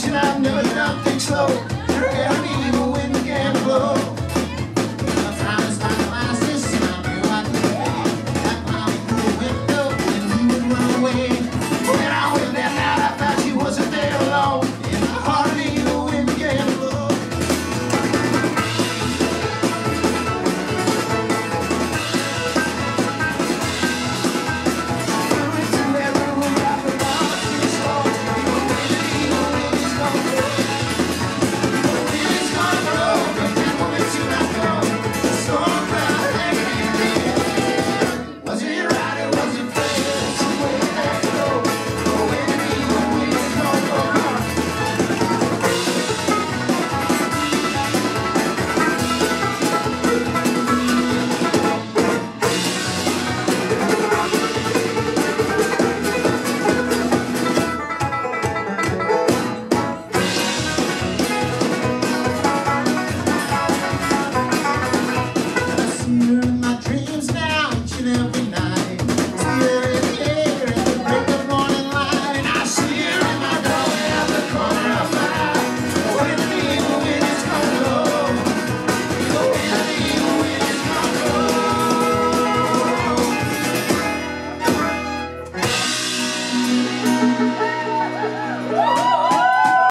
and I've never done things slow. Your hair and evil wind can blow. The time is my glasses and I knew I could pay. Like when I went through the window and you would run away. When I went that night I thought you wasn't there alone. In the heart of me the wind can blow. You're